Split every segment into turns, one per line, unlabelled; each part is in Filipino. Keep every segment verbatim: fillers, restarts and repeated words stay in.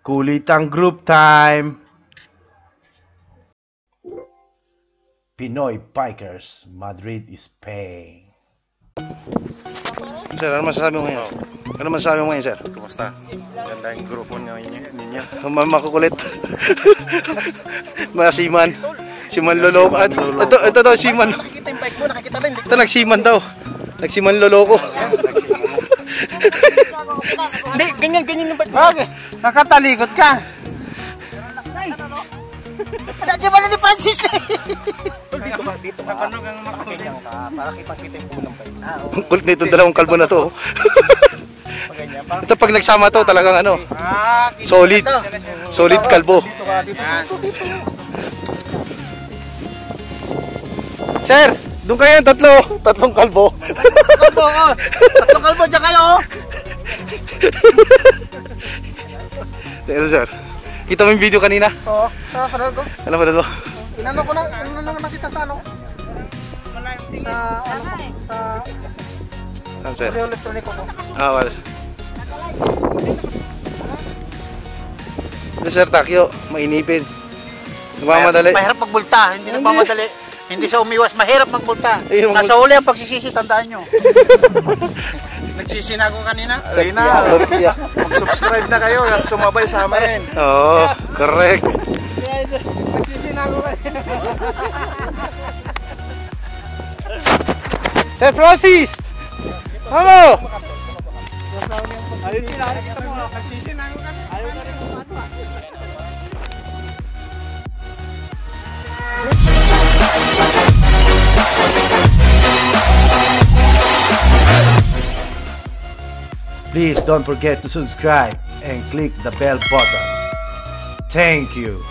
Kulitan group time. Pinoy Bikers, Madrid, Spain.
Sir, ano masasabi mo ngayon? Ano masasabi mo ngayon, sir?
Kumusta? Ganda yung grupo nyo ninyo.
Makukulit. Masiman. Siman loloko. At, ito, ito daw, siman.
Nakikita yung bike mo, nakikita rin.
Ito, nagsiman daw. Nagsiman loloko.
Hindi, ganyan, ganyan yung bike mo.
Okay, nakatalikot ka.
Di ba na ni Francis na dito ka, dito ka. Paano kang makakinyang ka? Para kitang-kita yung buong bike.
Ang kulit na itong dalawang kalbo na to. Ito pag nagsama to, talagang ano, solid. Solid kalbo.
Dito ka, dito ka.
Sir, doon kayo tatlo. Tatlong kalbo.
Kalbo, oh. Tatlong kalbo, dyan kayo, oh.
Ito, sir. Kita mo yung video kanina?
Oo, sa panood ko.
Ano ba ito?
Inano ko na, ano na nakita sa ano? Sa, ano ko, sa...
Saan, sir?
Audio electronic ko.
Ah, wala. Ito, sir, Takyo. Mainipin. Nagmamadali.
Mahirap magbulta, hindi nagmamadali. Hindi sa umiwas, mahirap magbulta.
Eh, magbulta.
Nasa uli ang pagsisisi, tandaan nyo. Nagsisi na ako kanina.
Ayun na.
Mag-subscribe na kayo at sumabay sa amin.
Oo, oh, correct.
Nagsisi na ako kanina.
Sir Francis! Ano?
Ayun sila, nakita mo, nagsisi na ako kanina. Ayaw na rin kung ano.
Please don't forget to subscribe and click the bell button. Thank you.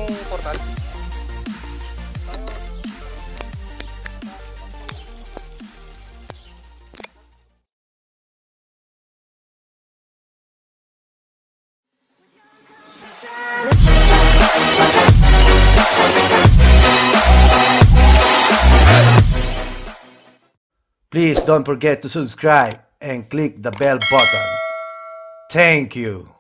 yung portal?
Please don't forget to subscribe and click the bell button. Thank you.